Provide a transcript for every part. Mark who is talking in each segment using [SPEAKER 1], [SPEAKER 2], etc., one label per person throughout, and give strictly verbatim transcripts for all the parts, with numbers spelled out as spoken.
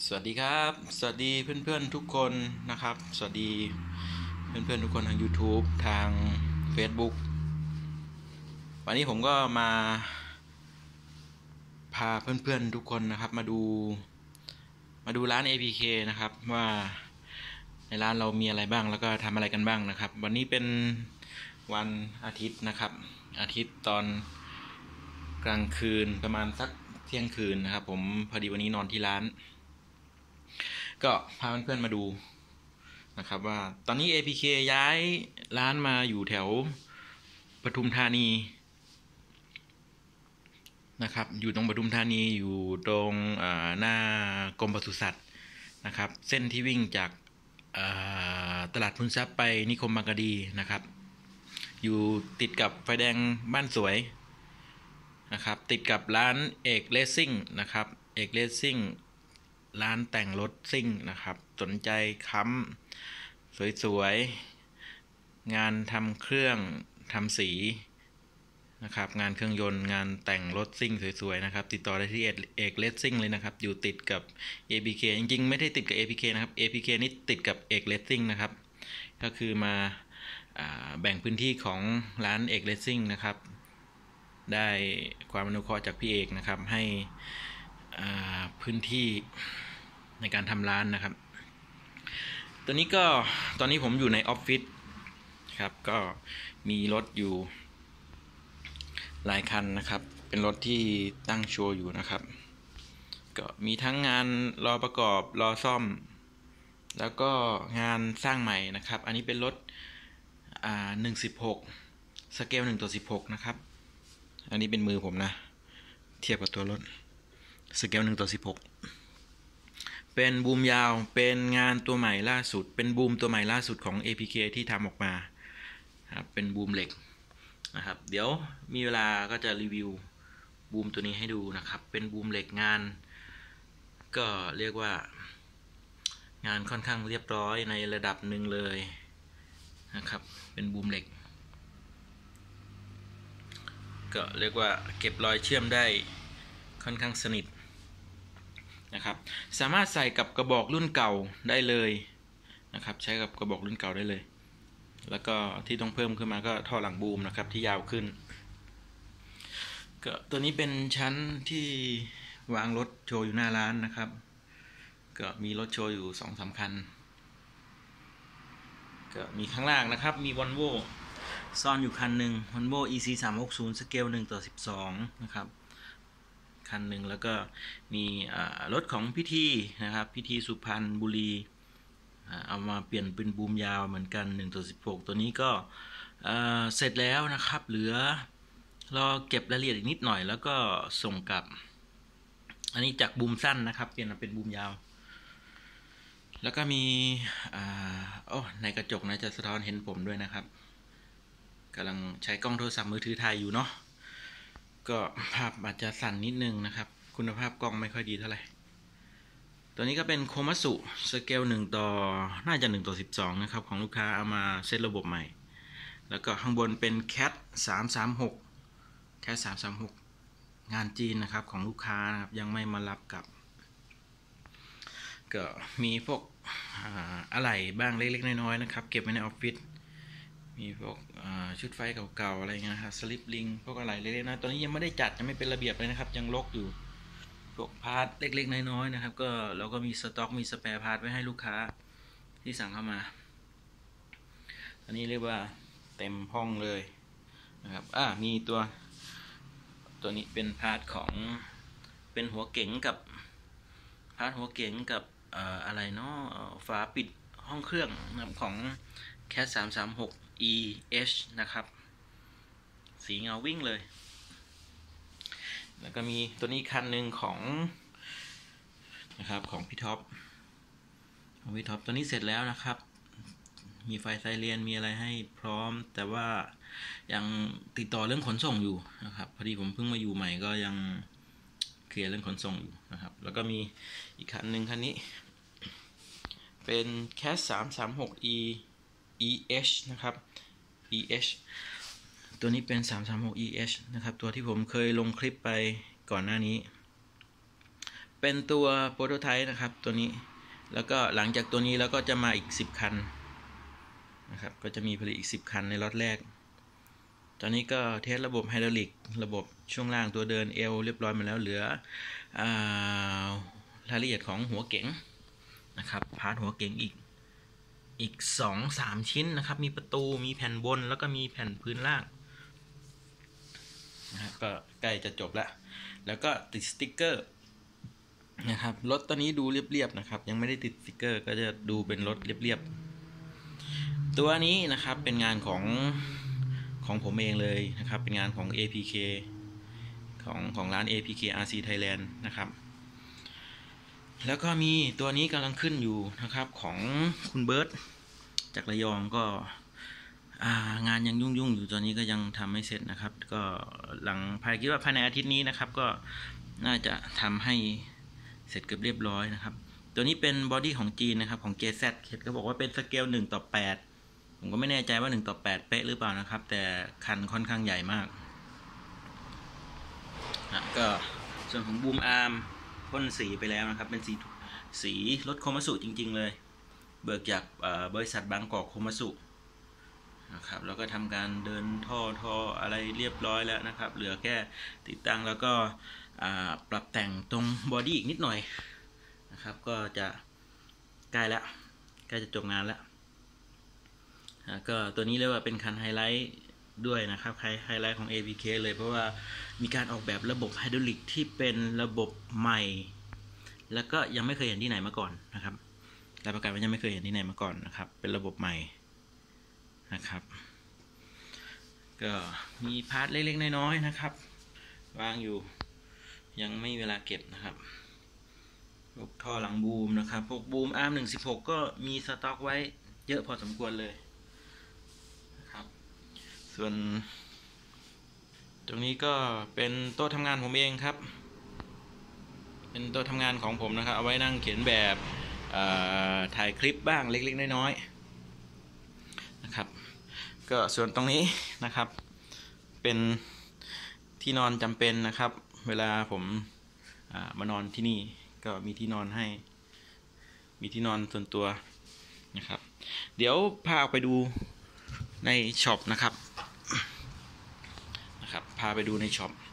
[SPEAKER 1] สวัสดีครับสวัสดีเพื่อนๆทุกคนนะครับสวัสดีเพื่อนๆทุกคนทาง YouTube ทาง Facebook วันนี้ผมก็มาพาเพื่อนๆทุกคนนะครับมาดูมาดูร้าน เอ พี เค นะครับว่าในร้านเรามีอะไรบ้างแล้วก็ทำอะไรกันบ้างนะครับวันนี้เป็นวันอาทิตย์นะครับอาทิตย์ตอนกลางคืนประมาณสักเที่ยงคืนนะครับผมพอดีวันนี้นอนที่ร้านก็พาเพื่อนๆมาดูนะครับว่าตอนนี้ เอ พี เค ย้ายร้านมาอยู่แถวปทุมธานีนะครับอยู่ตรงปทุมธานีอยู่ตรงหน้ากรมปศุสัตว์นะครับเส้นที่วิ่งจากตลาดพุนทรัพย์ไปนิคมบางกะดีนะครับอยู่ติดกับไฟแดงบ้านสวยนะครับติดกับร้านเอกเลสซิ่งนะครับเอกเลสซิ่งร้านแต่งรถซิ่งนะครับสนใจค้ำสวยๆงานทำเครื่องทำสีนะครับงานเครื่องยนต์งานแต่งรถซิ่งสวยๆนะครับติดต่อได้ที่เอกเลสซิ่งเลยนะครับอยู่ติดกับ เอ พี เค จริงๆไม่ได้ติดกับ เอ พี เค นะครับ เอ พี เค นี่ติดกับเอกเลสซิ่งนะครับก็คือมาแบ่งพื้นที่ของร้านเอกเลสซิ่งนะครับได้ความอนุเคราะห์จากพี่เอกนะครับให้พื้นที่ในการทำร้านนะครับตอนนี้ก็ตอนนี้ผมอยู่ในออฟฟิศครับก็มีรถอยู่หลายคันนะครับเป็นรถที่ตั้งโชว์อยู่นะครับก็มีทั้งงานรอประกอบรอซ่อมแล้วก็งานสร้างใหม่นะครับอันนี้เป็นรถอ่าหนึ่งสิบหกสเกลหนึ่งต่อสิบหกนะครับอันนี้เป็นมือผมนะเทียบกับตัวรถสเกลหนึ่งต่อสิบหกเป็นบูมยาวเป็นงานตัวใหม่ล่าสุดเป็นบูมตัวใหม่ล่าสุดของ เอ พี เค ที่ทำออกมาครับเป็นบูมเหล็กนะครับเดี๋ยวมีเวลาก็จะรีวิวบูมตัวนี้ให้ดูนะครับเป็นบูมเหล็กงานก็เรียกว่างานค่อนข้างเรียบร้อยในระดับหนึ่งเลยนะครับเป็นบูมเหล็กก็เรียกว่าเก็บรอยเชื่อมได้ค่อนข้างสนิทนะครับสามารถใส่กับกระบอกรุ่นเก่าได้เลยนะครับใช้กับกระบอกรุ่นเก่าได้เลยแล้วก็ที่ต้องเพิ่มขึ้นมาก็ท่อหลังบูมนะครับที่ยาวขึ้นก็ตัวนี้เป็นชั้นที่วางรถโชว์อยู่หน้าร้านนะครับก็มีรถโชว์อยู่ สองสาม คันก็มีข้างล่างนะครับมี Volvo ซ่อนอยู่คันหนึ่ง Volvo อี ซี สามหกศูนย์ สเกลหนึ่งต่อสิบสองนะครับคันหนึ่งแล้วก็มีรถของพิธีนะครับพิธีสุพรรณบุรีเอามาเปลี่ยนเป็นบูมยาวเหมือนกันหนึ่งต่อสิบหกตัวนี้ก็เสร็จแล้วนะครับเหลือรอเก็บรายละเอียดอีกนิดหน่อยแล้วก็ส่งกลับอันนี้จากบูมสั้นนะครับเปลี่ยนมาเป็นบูมยาวแล้วก็มีโอ้ในกระจกนะจะสะท้อนเห็นผมด้วยนะครับกำลังใช้กล้องโทรศัพท์มือถือถ่ายอยู่เนาะก็ภาพอาจจะสั่นนิดนึงนะครับคุณภาพกล้องไม่ค่อยดีเท่าไหร่ตัวนี้ก็เป็นโคมัตสึสเกลหนึ่งต่อน่าจะหนึ่งต่อสิบสองนะครับของลูกค้าเอามาเซตระบบใหม่แล้วก็ข้างบนเป็น แคท สามสามหก แคท สามสามหกงานจีนนะครับของลูกค้านะครับยังไม่มารับกับก็มีพวกอะไหล่บ้างเล็กๆน้อยๆนะครับเก็บไว้ในออฟฟิศมีพวกชุดไฟเก่าๆอะไรเงี้ยครับสลิปลิงพวกอะไรเล็กๆนะตอนนี้ยังไม่ได้จัดยังไม่เป็นระเบียบเลยนะครับยังรกอยู่พวกพาร์ทเล็กๆน้อยๆนะครับก็เราก็มีสต็อกมีสแปร์พาร์ทไว้ให้ลูกค้าที่สั่งเข้ามาอันนี้เรียกว่าเต็มห้องเลยนะครับอ่ามีตัวตัวนี้เป็นพาร์ทของเป็นหัวเก๋งกับพาร์ทหัวเก๋งกับอะไรเนาะฝาปิดห้องเครื่องของ แคท สามสามหก อี เอช นะครับสีเงาวิ่งเลยแล้วก็มีตัวนี้คันหนึ่งของนะครับของพี่ท็อปของพี่ท็อปตัวนี้เสร็จแล้วนะครับมีไฟไซเรนมีอะไรให้พร้อมแต่ว่ายังติดต่อเรื่องขนส่งอยู่นะครับพอดีผมเพิ่งมาอยู่ใหม่ก็ยังเคลียร์เรื่องขนส่งอยู่นะครับแล้วก็มีอีกคันหนึ่งคันนี้เป็น แคท สามสามหก อี อี เอช นะครับ อี เอช ตัวนี้เป็น สามสามหก อี เอช นะครับตัวที่ผมเคยลงคลิปไปก่อนหน้านี้เป็นตัวโปรโตไทป์นะครับตัวนี้แล้วก็หลังจากตัวนี้แล้วก็จะมาอีกสิบคันนะครับก็จะมีผลิตอีกสิบคันในล็อตแรกตอนนี้ก็เทสระบบไฮดรอลิกระบบช่วงล่างตัวเดินเอวเรียบร้อยมาแล้วเหลือรายละเอียดของหัวเก๋งนะครับพาร์ทหัวเก๋งอีกอีก สองถึงสาม ชิ้นนะครับมีประตูมีแผ่นบนแล้วก็มีแผ่นพื้นล่างนะครับก็ใกล้จะจบแล้วแล้วก็ติดสติ๊กเกอร์นะครับรถตัวนี้ดูเรียบๆนะครับยังไม่ได้ติดสติ๊กเกอร์ก็จะดูเป็นรถเรียบๆตัวนี้นะครับเป็นงานของของผมเองเลยนะครับเป็นงานของ เอ พี เค ของของร้าน เอ พี เค อาร์ ซี Thailand นะครับแล้วก็มีตัวนี้กำลังขึ้นอยู่นะครับของคุณเบิร์ตจากระยองก็งานยังยุ่งๆอยู่ตอนนี้ก็ยังทำไม่เสร็จนะครับก็หลังภายคิดว่าภายในอาทิตย์นี้นะครับก็น่าจะทำให้เสร็จเกือบเรียบร้อยนะครับตัวนี้เป็นบอดี้ของจีนนะครับของ เจ แซด เห็นก็บอกว่าเป็นสเกลหนึ่งต่อแปดผมก็ไม่แน่ใจว่าหนึ่งต่อแปดเป๊ะหรือเปล่านะครับแต่คันค่อนข้างใหญ่มากนะก็ส่วนของบูมอาร์มพ่นสีไปแล้วนะครับเป็นสีสีรถโคมัตสึจริงๆเลยเบิกจากบริษัทบางกอกโคมัตสึนะครับแล้วก็ทำการเดินท่อท่ออะไรเรียบร้อยแล้วนะครับเหลือแค่ติดตั้งแล้วก็ปรับแต่งตรงบอดี้อีกนิดหน่อยนะครับก็จะใกล้แล้วใกล้จะจบงานแล้วก็ตัวนี้เรียกว่าเป็นคันไฮไลท์ด้วยนะครับไฮไลท์ของ เอ พี เค เลยเพราะว่ามีการออกแบบระบบไฮดรอลิกที่เป็นระบบใหม่แล้วก็ยังไม่เคยเห็นที่ไหนมาก่อนนะครับรับประกันว่ายังไม่เคยเห็นที่ไหนมาก่อนนะครับเป็นระบบใหม่นะครับก็มีพาร์ทเล็กๆน้อยๆนะครับวางอยู่ยังไม่เวลาเก็บนะครับพวกท่อหลังบูมนะครับพวกบูม อาร์ หนึ่งสิบหก ก็มีสต็อกไว้เยอะพอสมควรเลยนะครับส่วนตรงนี้ก็เป็นโต๊ะทำงานผมเองครับเป็นโต๊ะทำงานของผมนะครับเอาไว้นั่งเขียนแบบถ่ายคลิปบ้างเล็กๆน้อยๆนะครับก็ส่วนตรงนี้นะครับเป็นที่นอนจำเป็นนะครับเวลาผมมานอนที่นี่ก็มีที่นอนให้มีที่นอนส่วนตัวนะครับเดี๋ยวพาไปดูในช็อปนะครับนะครับพาไปดูในช็อป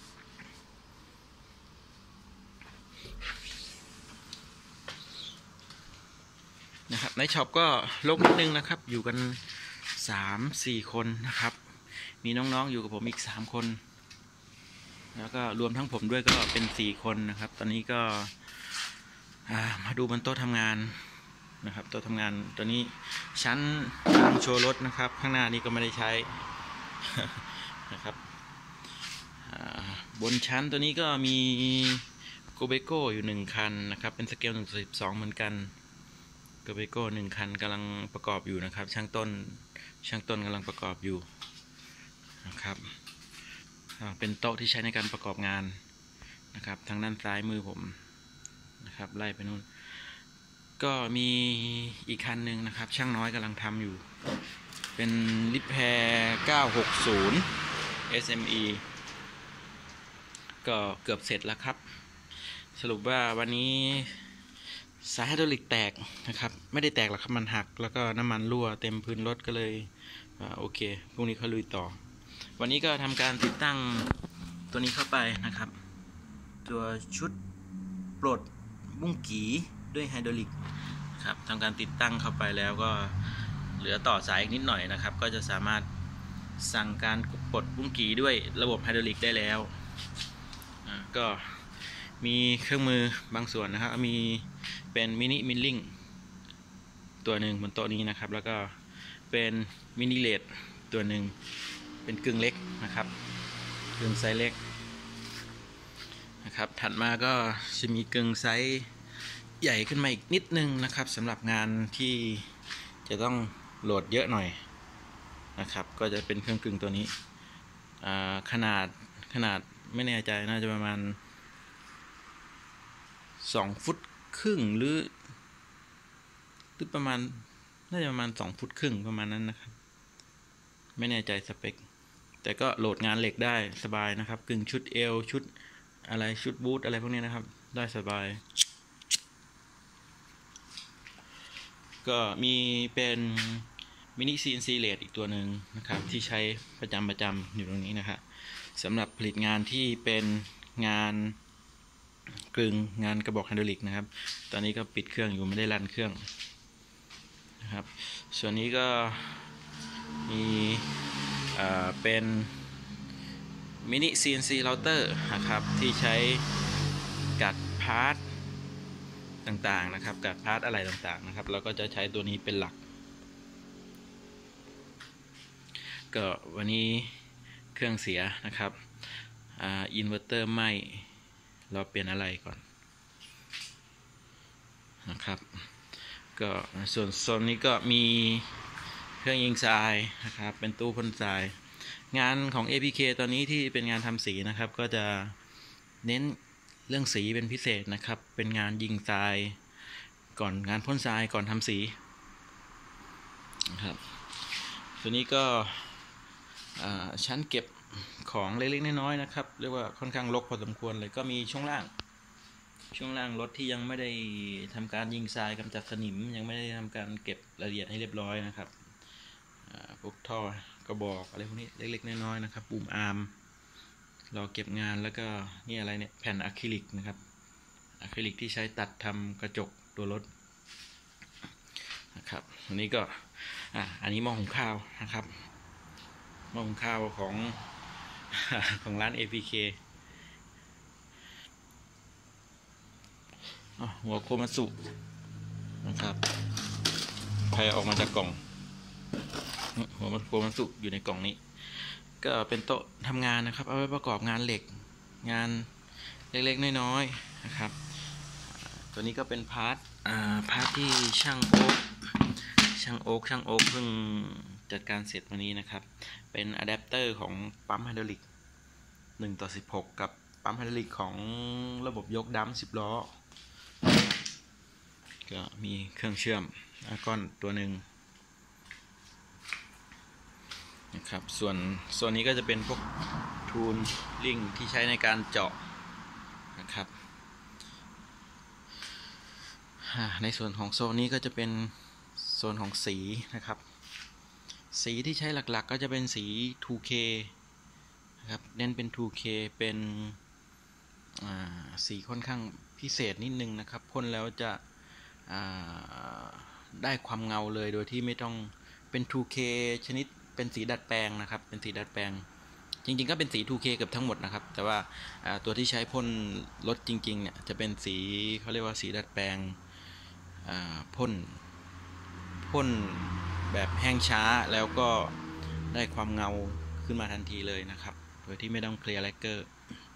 [SPEAKER 1] นะครับในช็อปก็ลกนิดนึงนะครับอยู่กัน สาม สี่ คนนะครับมีน้องๆอยู่กับผมอีกสามคนแล้วก็รวมทั้งผมด้วยก็เป็นสี่คนนะครับตอนนี้ก็มาดูบนโต๊ะทำงานนะครับโต๊ะทำงานตัวนี้ชั้นตั้งโชว์รถนะครับข้างหน้านี้ก็ไม่ได้ใช้นะครับบนชั้นตัวนี้ก็มีโกเบโก้อยู่หนึ่งคันนะครับเป็นสเกลหนึ่งต่อสิบสองเหมือนกันโกเบโก้หนึ่งคันกำลังประกอบอยู่นะครับช่างต้นช่างต้นกำลังประกอบอยู่นะครับเป็นโต๊ะที่ใช้ในการประกอบงานนะครับทางด้านซ้ายมือผมนะครับไล่ไปนู่นก็มีอีกคันหนึ่งนะครับช่างน้อยกำลังทำอยู่เป็นลิปแพร์เก้าหกศูนย์ เอส เอ็ม อี ก็เกือบเสร็จแล้วครับสรุปว่าวันนี้สายไฮดรอลิกแตกนะครับไม่ได้แตกหรอกครับมันหักแล้วก็น้ำมันรั่วเต็มพื้นรถก็เลยโอเคพรุ่งนี้เขาลุยต่อวันนี้ก็ทำการติดตั้งตัวนี้เข้าไปนะครับตัวชุดปลดบุ้งกีด้วยไฮดรอลิกครับทำการติดตั้งเข้าไปแล้วก็เหลือต่อสายอีกนิดหน่อยนะครับก็จะสามารถสั่งการปลดบุ้งกีด้วยระบบไฮดรอลิกได้แล้วก็มีเครื่องมือบางส่วนนะครับมีเป็นมินิมิลลิ่งตัวหนึ่งบนโต๊ะนี้นะครับแล้วก็เป็นมินิเลดตัวหนึ่งเป็นกึ่งเล็กนะครับกึ่งไซส์เล็กนะครับถัดมาก็จะมีกึ่งไซส์ใหญ่ขึ้นมาอีกนิดนึงนะครับสำหรับงานที่จะต้องโหลดเยอะหน่อยนะครับก็จะเป็นเครื่องกึ่งตัวนี้ขนาดขนาดไม่แน่ใจน่าจะประมาณสองฟุตครึ่งหรือหรือประมาณน่าจะประมาณสองฟุตครึ่งประมาณนั้นนะครับไม่แน่ใจสเปคแต่ก็โหลดงานเหล็กได้สบายนะครับกึ่งชุดเอวชุดอะไรชุดบูทอะไรพวกนี้นะครับได้สบายก็มีเป็นมินิ ซี เอ็น ซี เลดอีกตัวหนึ่งนะครับที่ใช้ประจำประจำอยู่ตรงนี้นะครับสำหรับผลิตงานที่เป็นงานกลึงงานกระบอกไฮดรอลิกนะครับตอนนี้ก็ปิดเครื่องอยู่ไม่ได้รันเครื่องนะครับส่วนนี้ก็มีเป็นมินิ ซี เอ็น ซี router นะครับที่ใช้กัดพาร์ทต่างๆนะครับกัดพาร์ทอะไรต่างๆนะครับเราก็จะใช้ตัวนี้เป็นหลักก็วันนี้เครื่องเสียนะครับอ่าอินเวอร์เตอร์ไหม้เราเปลี่ยนอะไรก่อนนะครับก็ส่วนโซนนี้ก็มีเครื่องยิงทรายนะครับเป็นตู้พ่นทรายงานของ เอ พี เค ตอนนี้ที่เป็นงานทำสีนะครับก็จะเน้นเรื่องสีเป็นพิเศษนะครับเป็นงานยิงทรายก่อนงานพ่นทรายก่อนทำสีนะครับตัวนี้ก็ชั้นเก็บของเล็กๆน้อยๆนะครับเรียกว่าค่อนข้างรกพอสมควรเลยก็มีช่วงล่างช่วงล่างรถที่ยังไม่ได้ทำการยิงทรายกำจัดสนิมยังไม่ได้ทำการเก็บรายละเอียดให้เรียบร้อยนะครับพวกท่อกระบอกอะไรพวกนี้เล็กๆน้อยๆนะครับปุ่มอาร์มรอเก็บงานแล้วก็นี่อะไรเนี่ยแผ่นอะคริลิกนะครับอะคริลิกที่ใช้ตัดทำกระจกตัวรถนะครับอันนี้ก็อ่ะอันนี้หม้อหุงข้าวนะครับหม้อหุงข้าวของของร้าน เอ พี เค หัวโคมัตสึนะครับใครออกมาจากกล่องหัวโคมัตสึอยู่ในกล่องนี้ก็เป็นโต๊ะทำงานนะครับเอาไว้ประกอบงานเหล็กงานเล็กๆน้อยๆนะครับตัวนี้ก็เป็นพาร์ทอ่าพาร์ทที่ช่างโอ๊กช่างโอ๊กช่างโอ๊กเพิ่งจัดการเสร็จวันนี้นะครับเป็นอะแดปเตอร์ของปั๊มไฮดรอลิกหนึ่งต่อสิบหกกับปั๊มไฮดรอลิกของระบบยกดัมสิบล้อก็มีเครื่องเชื่อมอาร์กอนตัวหนึ่งนะครับส่วนส่วนนี้ก็จะเป็นพวกทูลลิงที่ใช้ในการเจาะนะครับในส่วนของโซนนี้ก็จะเป็นโซนของสีนะครับสีที่ใช้หลักๆก็จะเป็นสี ทู เค นะครับเน้นเป็น ทู เค เป็นสีค่อนข้างพิเศษนิดนึงนะครับพ่นแล้วจะได้ความเงาเลยโดยที่ไม่ต้องเป็น ทู เค ชนิดเป็นสีดัดแปลงนะครับเป็นสีดัดแปลงจริงๆก็เป็นสี ทู เค เกือบทั้งหมดนะครับแต่ว่าตัวที่ใช้พ่นรถจริงๆเนี่ยจะเป็นสีเขาเรียกว่าสีดัดแปลงพ่นพ่นแบบแห้งช้าแล้วก็ได้ความเงาขึ้นมาทันทีเลยนะครับโดยที่ไม่ต้องเคลียร์แลกเกอร์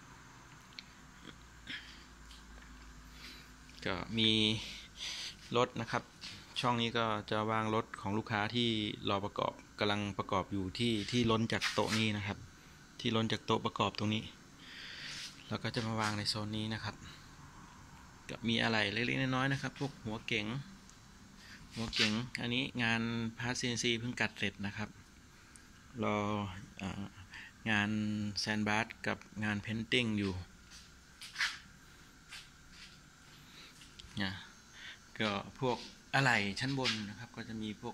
[SPEAKER 1] ก็มีรถนะครับช่องนี้ก็จะวางรถของลูกค้าที่รอประกอบกำลังประกอบอยู่ที่ที่ล้นจากโต๊ะนี้นะครับที่ล้นจากโต๊ะประกอบตรงนี้แล้วก็จะมาวางในโซนนี้นะครับก็มีอะไรเล็กๆน้อยๆนะครับพวกหัวเก๋งหัวเก๋งอันนี้งานพาร์ท ซี เอ็น ซี เพิ่งกัดเสร็จนะครับรองานแซนบาร์กับงานเพนติ้งอยู่นะก็พวกอะไหล่ชั้นบนนะครับก็จะมีพวก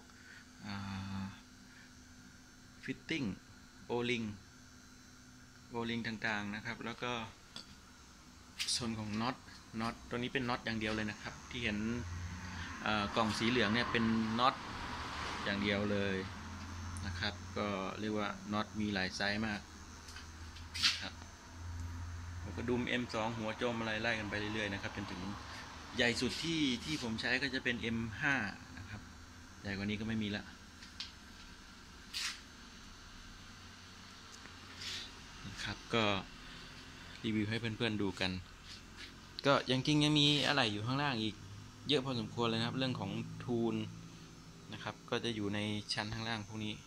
[SPEAKER 1] ฟิตติ้งโอลิงโอลิงต่างๆนะครับแล้วก็ส่วนของน็อตน็อตตัวนี้เป็นน็อตอย่างเดียวเลยนะครับที่เห็นกล่องสีเหลืองเนี่ยเป็นน็อตอย่างเดียวเลยนะครับก็เรียกว่าน็อตมีหลายไซส์มากครับกระดุม เอ็ม สอง หัวโจมอะไรไล่กันไปเรื่อยๆนะครับจนถึงใหญ่สุดที่ที่ผมใช้ก็จะเป็น เอ็ม ห้า นะครับใหญ่กว่านี้ก็ไม่มีละนะครับก็รีวิวให้เพื่อนๆดูกันก็ยังจริงยังมีอะไรอยู่ข้างล่างอีกเยอะพอสมควรเลยครับเรื่องของทูลนะครับก็จะอยู่ในชั้นข้างล่างพวกนี้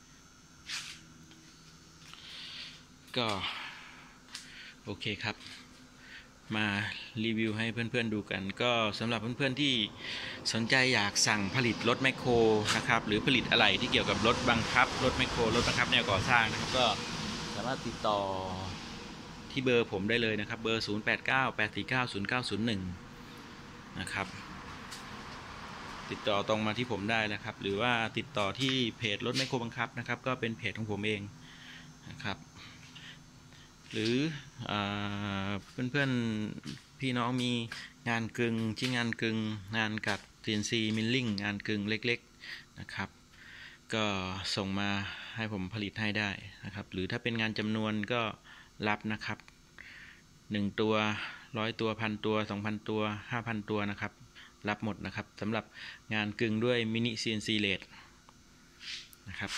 [SPEAKER 1] ก็โอเคครับมารีวิวให้เพื่อนๆดูกันก็สำหรับเพื่อนๆที่สนใจอยากสั่งผลิตรถแมคโครนะครับหรือผลิตอะไรที่เกี่ยวกับรถบังคับรถแมคโครรถบังคับแนวก่อสร้างนะครับก็สามารถติดต่อทที่เบอร์ผมได้เลยนะครับเบอร์ศูนย์ แปด เก้า แปด สี่ เก้า ศูนย์ เก้า ศูนย์ หนึ่งนะครับติดต่อตรงมาที่ผมได้นะครับหรือว่าติดต่อที่เพจรถแมคโครบังคับนะครับก็เป็นเพจของผมเองนะครับหรือเพื่อนๆพี่น้องมีงานกึ่งชิ้นงานกึ่งงานกัด ซี เอ็น ซี มิลลิ่งงานกึ่งเล็กๆนะครับก็ส่งมาให้ผมผลิตให้ได้นะครับหรือถ้าเป็นงานจำนวนก็รับนะครับหนึ่งตัวร้อยตัวพันตัว สองพัน ตัว ห้าพัน ตัวนะครับรับหมดนะครับสำหรับงานกึ่งด้วยมินิ ซี เอ็น ซี เลทนะครับ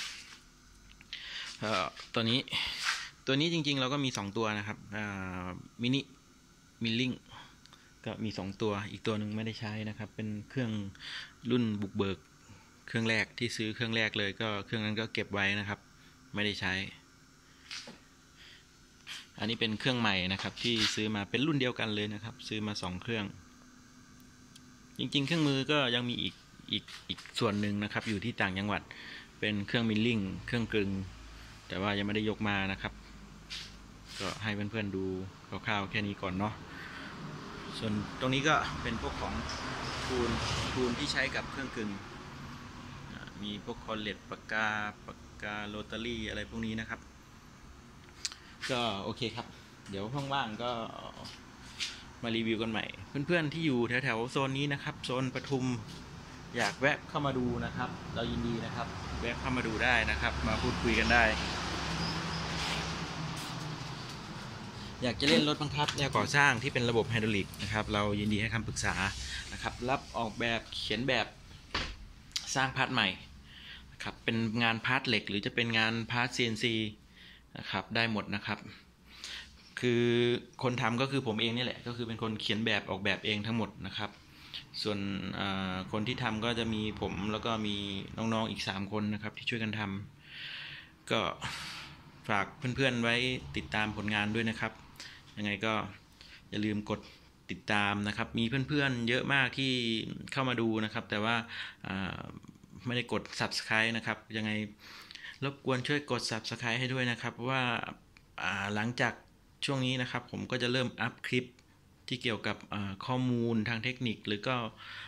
[SPEAKER 1] ตัวนี้ตัวนี้จริงๆเราก็มีสองตัวนะครับมินิมิลลิ่งก็มีสองตัวอีกตัวหนึ่งไม่ได้ใช้นะครับเป็นเครื่องรุ่นบุกเบิกเครื่องแรกที่ซื้อเครื่องแรกเลยก็เครื่องนั้นก็เก็บไว้นะครับไม่ได้ใช้อันนี้เป็นเครื่องใหม่นะครับที่ซื้อมาเป็นรุ่นเดียวกันเลยนะครับซื้อมาสองเครื่องจริงๆเครื่องมือก็ยังมีอีกอีกอีกส่วนหนึ่งนะครับอยู่ที่ต่างจังหวัดเป็นเครื่องมิลลิ่งเครื่องกลึงแต่ว่ายังไม่ได้ยกมานะครับก็ให้เพื่อนๆดูคร่าวๆแค่นี้ก่อนเนาะส่วนตรงนี้ก็เป็นพวกของทูลทูลที่ใช้กับเครื่องกลึงมีพวกคอนเลตปากกาปากกาโรตารี่อะไรพวกนี้นะครับก็โอเคครับเดี๋ยวว่างๆก็มารีวิวกันใหม่เพื่อนๆที่อยู่แถวๆโซนนี้นะครับโซนปทุมอยากแวะเข้ามาดูนะครับเรายินดีนะครับแวะเข้ามาดูได้นะครับมาพูดคุยกันได้อยากจะเล่นรถบังคับแนวก่อสร้างที่เป็นระบบไฮดรอลิกนะครับเรายินดีให้คำปรึกษานะครับรับออกแบบเขียนแบบสร้างพาร์ทใหม่นะครับเป็นงานพาร์ทเหล็กหรือจะเป็นงานพาร์ท ซี เอ็น ซี นะครับได้หมดนะครับคือคนทำก็คือผมเองนี่แหละก็คือเป็นคนเขียนแบบออกแบบเองทั้งหมดนะครับส่วนคนที่ทำก็จะมีผมแล้วก็มีน้องๆอีกสามคนนะครับที่ช่วยกันทำก็ฝากเพื่อนๆไว้ติดตามผลงานด้วยนะครับยังไงก็อย่าลืมกดติดตามนะครับมีเพื่อนๆเยอะมากที่เข้ามาดูนะครับแต่ว่าไม่ได้กด ซับสไครบ์ นะครับยังไงรบกวนช่วยกด ซับสไครบ์ ให้ด้วยนะครับเพราะว่าหลังจากช่วงนี้นะครับผมก็จะเริ่มอัพคลิปที่เกี่ยวกับข้อมูลทางเทคนิคหรือก็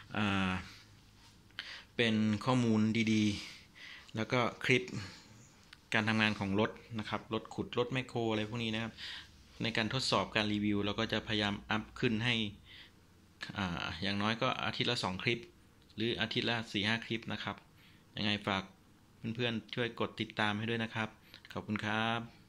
[SPEAKER 1] เป็นข้อมูลดีๆแล้วก็คลิปการทำงานของรถนะครับรถขุดรถแมคโครอะไรพวกนี้นะครับในการทดสอบการรีวิวเราก็จะพยายามอัพขึ้นให้อ่าอย่างน้อยก็อาทิตย์ละสองคลิปหรืออาทิตย์ละ สี่ห้า คลิปนะครับยังไงฝากเพื่อนๆช่วยกดติดตามให้ด้วยนะครับขอบคุณครับ